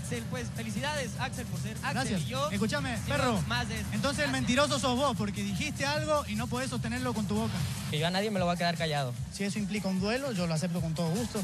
Axel, pues felicidades, Axel, por ser Axel. Gracias. Y yo, escúchame, perro. Más de esto. Entonces el mentiroso sos vos, porque dijiste algo y no podés sostenerlo con tu boca. Que yo a nadie me lo voy a quedar callado. Si eso implica un duelo, yo lo acepto con todo gusto.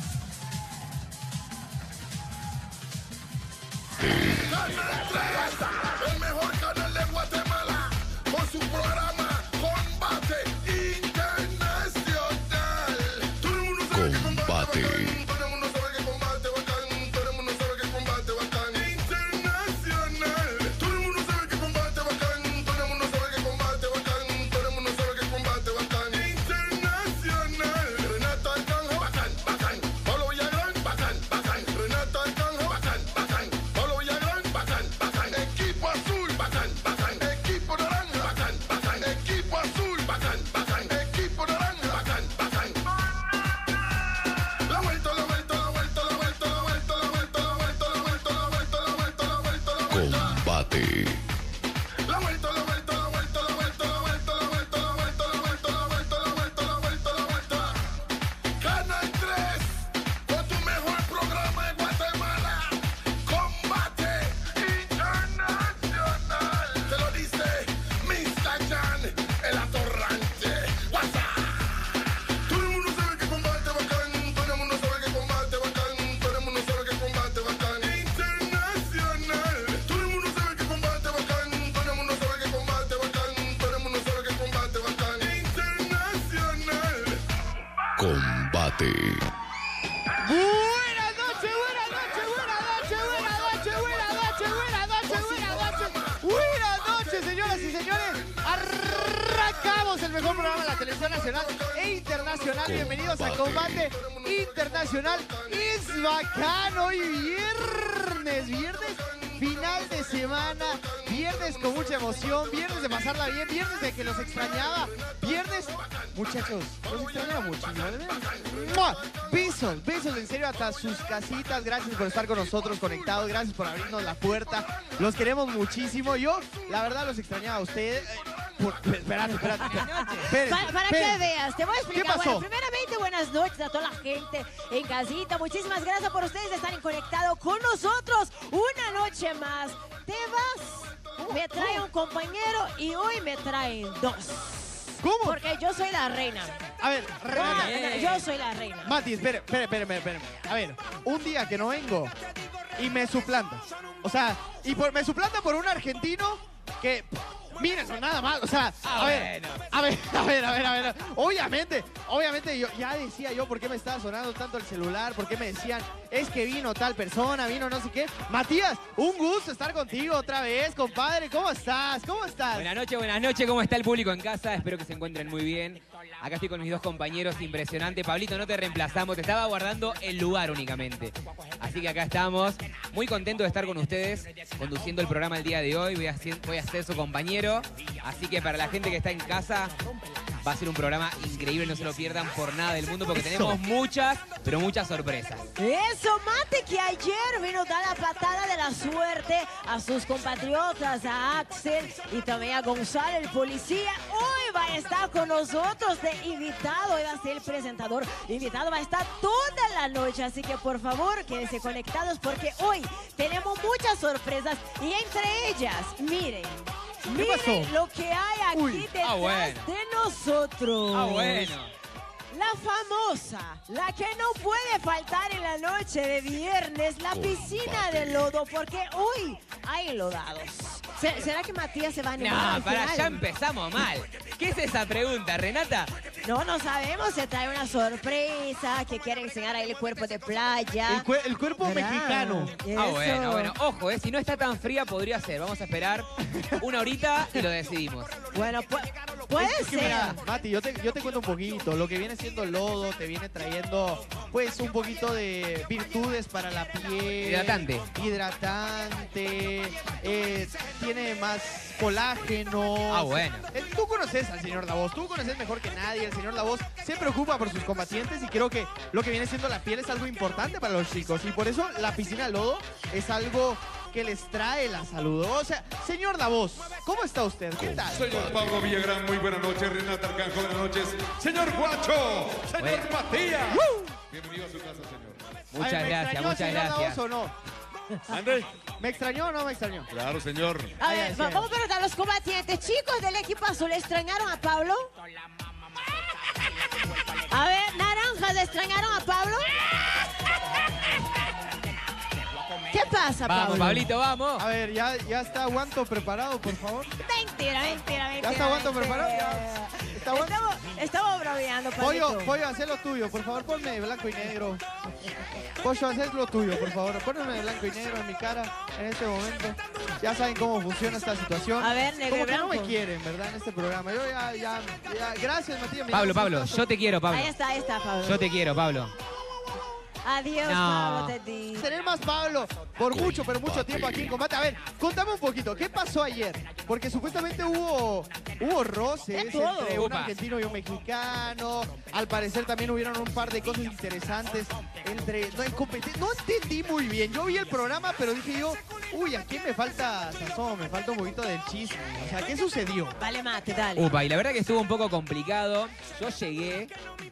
El mejor canal de Guatemala con su programa Combate Internacional. Todo el mundo sabe que combate bacán. Todo el mundo sabe que combate bacán. Todo el mundo sabe que combate bacán. Internacional. Todo el mundo sabe que combate bacán. Todo el mundo sabe que combate bacán. Todo el mundo sabe que combate bacán. Internacional. Renata Arcángel, bacán, bacán. Pablo Villagrán, bacán, bacán. Renata Arcángel, bacán, bacán. Pablo Villagrán, bacán, bacán. Equipo azul, bacán, bacán. Equipo naranja, bacán, bacán. Equipo azul, bacán, bacán. Equipo naranja, bacán, bacán. La vuelta, la vuelta, la vuelta, la vuelta, la vuelta, la vuelta, la vuelta, la vuelta, la vuelta, la vuelta, la vuelta, la vuelta. Combate. La vuelta, la vuelta, la vuelta, la vuelta, la vuelta, la vuelta, la vuelta, la vuelta, la vuelta, la vuelta, la vuelta, la vuelta. Canal 3, con tu mejor programa en Guatemala. Combate Internacional. Te lo dice Mr. Jan, el atorrante. WhatsApp. Todo el mundo sabe que combate bacán. Todo el mundo sabe que combate bacán. Todo el mundo sabe que combate bacán. Internacional. Todo el mundo sabe que combate bacán. Todo el mundo sabe que combate bacán. Todo el mundo sabe que combate bacán. Internacional. Combate. Buenas noches, buenas noches, buenas noches, buenas noches, buenas noches, buenas noches, buenas noches. Buenas noches, señoras y señores. Arrancamos el mejor programa de la televisión nacional e internacional. Bienvenidos a Combate Internacional. Es bacano hoy viernes, final de semana, viernes con mucha emoción, viernes de pasarla bien, viernes de que los extrañaba, viernes, muchachos, los extrañaba muchísimo, de verdad. ¡Mua! Besos, besos en serio hasta sus casitas, gracias por estar con nosotros conectados, gracias por abrirnos la puerta, los queremos muchísimo, yo la verdad los extrañaba a ustedes. Espérate. Para que veas, te voy a explicar. ¿Qué pasó? Bueno, primeramente, buenas noches a toda la gente en casita. Muchísimas gracias por ustedes de estar conectados con nosotros una noche más. Te vas, me trae un compañero y hoy me traen dos. ¿Cómo? Porque yo soy la reina. A ver, Renata. Yo soy la reina. Mati, espere. A ver, un día que no vengo y me suplanta. O sea, me suplanta por un argentino que... Mira, eso nada más, o sea, a ver. Obviamente, yo ya decía yo por qué me estaba sonando tanto el celular, por qué me decían, es que vino tal persona, vino no sé qué. Matías, un gusto estar contigo otra vez, compadre, ¿cómo estás? Buenas noches, ¿cómo está el público en casa? Espero que se encuentren muy bien. Acá estoy con mis dos compañeros, impresionante. Pablito, no te reemplazamos, te estaba guardando el lugar únicamente. Así que acá estamos, muy contento de estar con ustedes, conduciendo el programa el día de hoy. Voy a ser su compañero. Así que para la gente que está en casa, va a ser un programa increíble, no se lo pierdan por nada del mundo porque tenemos muchas, pero muchas sorpresas. Eso, Mate, que ayer vino a dar la patada de la suerte a sus compatriotas, a Axel y también a Gonzalo, el policía. Hoy va a estar con nosotros de invitado, hoy va a ser el presentador invitado, va a estar toda la noche. Así que por favor, quédense conectados porque hoy tenemos muchas sorpresas y entre ellas, miren lo que hay aquí detrás de nosotros. La famosa, la que no puede faltar en la noche de viernes, la piscina de lodo, porque hoy hay lodados. ¿Será que Matías se va a animar? No, ya empezamos mal. ¿Qué es esa pregunta, Renata? No sabemos, se trae una sorpresa, que quiere enseñar ahí el cuerpo de playa. El cuerpo mexicano. Bueno, ojo, si no está tan fría podría ser. Vamos a esperar una horita y lo decidimos. Bueno, puede ser. Mira, Mati, yo te cuento un poquito. Lo que viene siendo el lodo te viene trayendo, pues, un poquito de virtudes para la piel. Hidratante. Tiene más colágeno. Tú conoces al señor Davos, tú conoces mejor que nadie. El señor Davos se preocupa por sus combatientes y creo que lo que viene siendo la piel es algo importante para los chicos. Y por eso la piscina de lodo es algo que les trae la salud. O sea, señor Davos, ¿cómo está usted? ¿Qué tal? Señor Pablo Villagrán, muy buenas noches. Renata Arcángel, buenas noches. Señor Guacho, señor Matías. Bienvenido a su casa, señor. Muchas gracias. ¿Davos o no? Ande. ¿Me extrañó o no me extrañó? Claro, señor. A Ay, ver, ay, sí. vamos a preguntar a los combatientes. Chicos del equipo azul, ¿extrañaron a Pablo? A ver, naranjas, ¿extrañaron a Pablo? ¿Qué pasa, Pablo? Vamos, Pablito, vamos. A ver, ya está Guanto preparado, por favor. Mentira. ¿Ya está Guanto preparado? ¿Ya está Guanto? Estamos bromeando, Pablito. Pollo, haz lo tuyo, por favor, ponme blanco y negro. Pollo, haz lo tuyo, por favor. Ponme blanco y negro en mi cara en este momento. Ya saben cómo funciona esta situación. A ver, negro y Como que no blanco. me quieren, ¿verdad? En este programa. Yo ya. Gracias, Matías. Pablo, yo te quiero, Pablo. Ahí está, Pablo. Yo te quiero, Pablo. Adiós, No. Pablo, te di. Tener más Pablo por mucho, pero mucho tiempo aquí en combate. A ver, contame un poquito, ¿qué pasó ayer? Porque supuestamente hubo roces De todo. entre un Opa. argentino y un mexicano. Al parecer también hubieron un par de cosas interesantes entre... No entendí muy bien. Yo vi el programa, pero dije yo, uy, aquí me falta sazón, me falta un poquito del chisme. O sea, ¿qué sucedió? Vale, mate, dale. Upa, y la verdad que estuvo un poco complicado. Yo llegué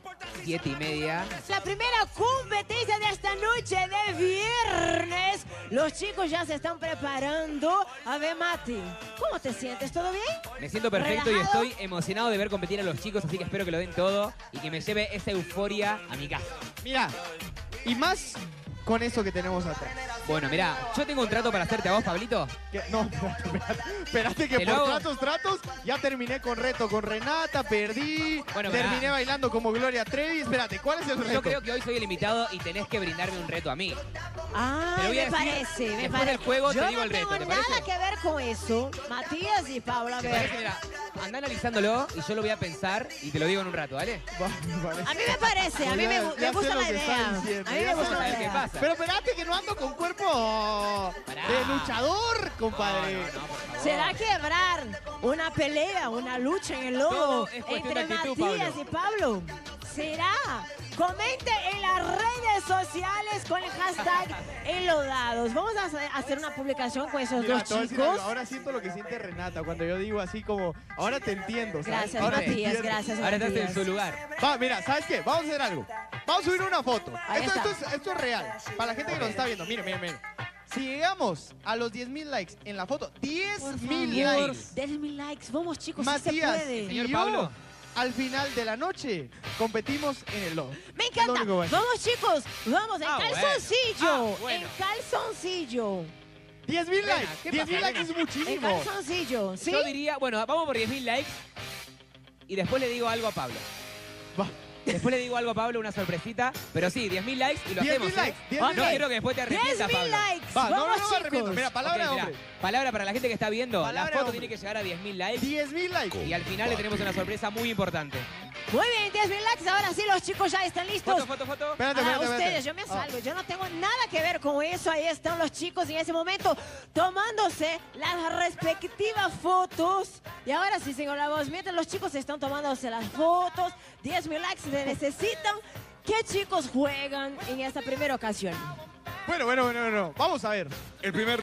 7:30. La primera competencia de esta noche de viernes. Los chicos ya se están preparando. A ver, Mati, ¿cómo te sientes? ¿Todo bien? Me siento perfecto y ¿Relajado? estoy emocionado de ver competir a los chicos, así que espero que lo den todo y que me lleve esa euforia a mi casa. Mira, y más con eso que tenemos atrás. Bueno, mirá, yo tengo un trato para hacerte a vos, Pablito. No, espérate que ¿Te lo por hago? tratos, ya terminé con reto con Renata, perdí, Bueno, terminé mirá. bailando como Gloria Trevi. Espérate, ¿cuál es el reto? Yo creo que hoy soy el invitado y tenés que brindarme un reto a mí. Ah, Te lo voy a me decir parece, me después parece. del juego te Yo digo no el reto, tengo ¿te nada parece? que ver con eso. Matías y Paula, a ¿Te ver. parece? Mira, anda analizándolo y yo lo voy a pensar y te lo digo en un rato, ¿vale? A mí me parece, a mí me Ya sé gusta lo la que está idea. diciendo, A mí ya me sé. gusta Vamos a la ver qué idea. pasa. Pero espérate que no ando con cuerpo Pará. de luchador, compadre. No, por favor. ¿Será quebrar una pelea, una lucha en el lodo Todo es cuestión entre de actitud, Matías Pablo. y Pablo? ¿Será? Comente en las redes sociales con el hashtag Enlodados. Vamos a hacer una publicación con esos Mira, dos te voy a decir algo, chicos. ahora siento lo que siente Renata cuando yo digo así como, ahora te entiendo, ¿sabes? Gracias, Ahora te Matías, entiendo. gracias, Ahora estás Matías. en su lugar. Va, mira, ¿sabes qué? Vamos a hacer algo. Vamos a subir una foto. Ahí está. Esto es real. Para la gente que nos está viendo, miren. Si llegamos a los 10,000 likes en la foto, 10,000 favor. likes. 10,000 likes. Vamos, chicos, sí se Matías puede. y Señor yo, Pablo. al final de la noche, competimos en el lodo. Me Es lo encanta. único que voy a decir. Vamos, chicos. Vamos, en Ah, calzoncillo. bueno. En calzoncillo. 10,000 Elena, likes. ¿qué 10,000 pasa, likes es Elena? En muchísimo. calzoncillo. ¿Sí? Yo diría, bueno, vamos por 10.000 likes y después le digo algo a Pablo. Va. Después le digo algo a Pablo, una sorpresita. Pero sí, 10.000 likes y lo 10.000 hacemos, likes, ¿eh? 10.000 No likes. quiero que después te arrepientas, 10,000 Pablo. likes. Va, no, Vamos, no me chicos. arrepiento. Mira, palabra Ok, de mirá, hombre. palabra para la gente que está viendo. Palabra La de foto hombre. tiene que llegar a 10.000 likes 10,000 likes. y al final le tenemos una sorpresa muy importante. Muy bien, 10,000 likes. Ahora sí, los chicos ya están listos. Foto. Espérate, Ah, espérate. ustedes, yo me salgo, yo no tengo nada que ver con eso. Ahí están los chicos en ese momento tomándose las respectivas fotos. Y ahora sí, señor La Voz, mientras los chicos están tomándose las fotos, 10,000 likes se necesitan. ¿Qué chicos juegan en esta primera ocasión? Bueno. Vamos a ver. El primer